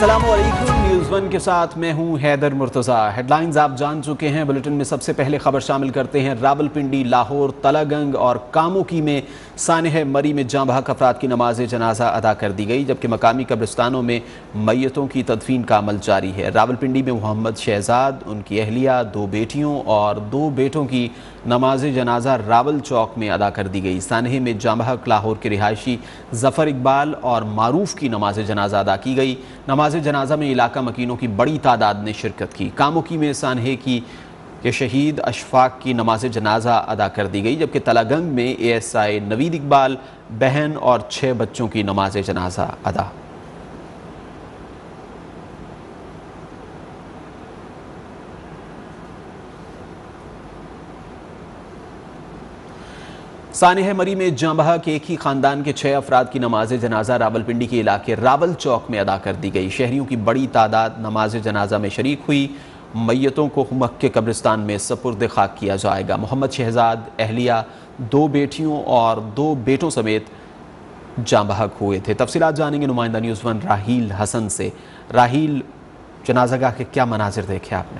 अस्सलामुअलैकुम, news one के साथ मैं हूं हैदर मुर्तज़ा। हेडलाइंस आप जान चुके हैं। बुलेटिन में सबसे पहले खबर शामिल करते हैं। रावलपिंडी, लाहौर, तलागंग और कामोकी में सानह मरी में जाँ बहक अफराद की नमाज जनाजा अदा कर दी गई, जबकि मकामी कब्रिस्तानों में मैयतों की तदफीन का अमल जारी है। रावलपिंडी में मोहम्मद शहजाद, उनकी अहलिया, 2 बेटियों और 2 बेटों की नमाज जनाजा रावल चौक में अदा कर दी गई। सानह में जाँ बहक लाहौर के रिहायशी जफ़र इकबाल और मारूफ की नमाज जनाजा अदा की गई। नमाज जनाजा में इलाका मकीनों की बड़ी तादाद ने शिरकत की। कामोकी में सानहे की के शहीद अशफाक की नमाज जनाजा अदा कर दी गई, जबकि तलागंग में ASI नवीद इकबाल, बहन और 6 बच्चों की नमाज जनाजा अदा। सानह मरी में जाँ बहक एक ही ख़ानदान के 6 अफराद की नमाज जनाजा रावलपिंडी के इलाके रावल चौक में अदा कर दी गई। शहरियों की बड़ी तादाद नमाज जनाजा में शरीक हुई। मैयतों को मक्के कब्रिस्तान में सपुर्द खाक किया जाएगा। मोहम्मद शहजाद, अहलिया, 2 बेटियों और 2 बेटों समेत जाँ बहक हुए थे। तफसीलात जानेंगे नुमाइंदा न्यूज़ वन राहील हसन से। राहील, जनाजागाह के क्या मनाजिर देखे आपने?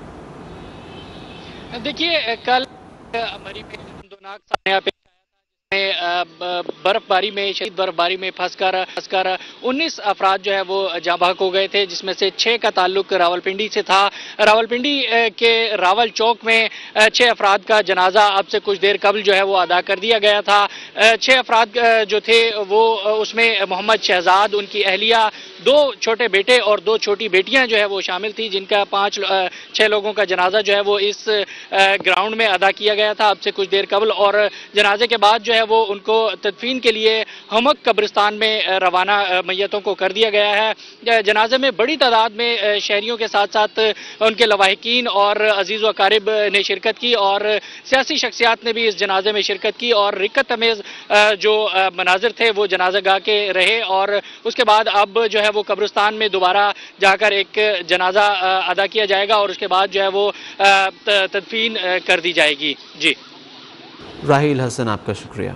देखिए, कल मरी में दर्दनाक सामने पे बर्फबारी में शदीद बर्फबारी में फंसकर 19 अफराद जो है वो जाँ बहक हो गए थे, जिसमें से 6 का ताल्लुक रावलपिंडी से था। रावलपिंडी के रावल चौक में 6 अफराद का जनाजा अब से कुछ देर कबल जो है वो अदा कर दिया गया था। 6 अफराद जो थे वो उसमें मोहम्मद शहजाद, उनकी अहलिया, 2 छोटे बेटे और 2 छोटी बेटियां जो है वो शामिल थी, जिनका 6 लोगों का जनाजा जो है वो इस ग्राउंड में अदा किया गया था अब से कुछ देर कबल। और जनाजे के बाद जो है वो उनको तदफीन के लिए हमक कब्रिस्तान में रवाना मैयतों को कर दिया गया है। जनाजे में बड़ी तादाद में शहरियों के साथ साथ उनके लवाहिकीन और अजीज़ व अकारिब ने शिरकत की और सियासी शख्सियात ने भी इस जनाजे में शिरकत की और रिक्कत अमेज़ जो मनाजिर थे वो जनाजागाह के रहे। और उसके बाद अब जो है वो कब्रिस्तान में दोबारा जाकर एक जनाजा अदा किया जाएगा और उसके बाद जो है वो तदफीन कर दी जाएगी। जी राहील हसन, आपका शुक्रिया।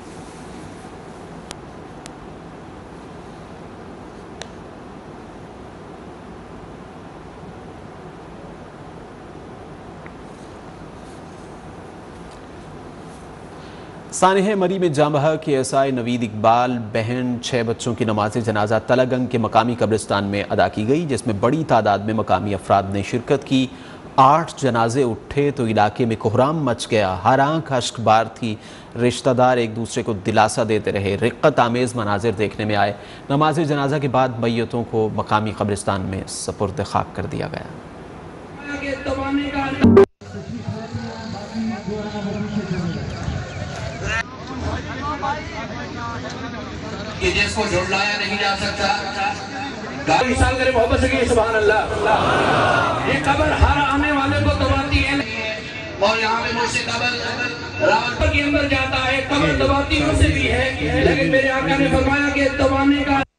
सानह मरी में जाँ बहक ASI नवीद इकबाल, बहन, 6 बच्चों की नमाज जनाजा तलागंग के मकामी कब्रिस्तान में अदा की गई, जिसमें बड़ी तादाद में मकामी अफराद ने शिरकत की। 8 जनाजे उठे तो इलाके में कोहराम मच गया। हर आंख अश्कबार थी। रिश्तेदार एक दूसरे को दिलासा देते रहे। रिक्कत आमेज़ मनाजिर देखने में आए। नमाज जनाजा के बाद मैयतों को मकामी कब्रिस्तान में सपुर्द खाक कर दिया गया। कि जिसको झुटलाया नहीं जा सकता। इंसान करे मोहब्बत से सुभान अल्लाह। ये कब्र हर आने वाले को दबाती है और यहाँ पे मुझसे कब्र रावल के अंदर जाता है, कब्र दबाती उसे भी है, लेकिन मेरे आका ने फरमाया कि दबाने का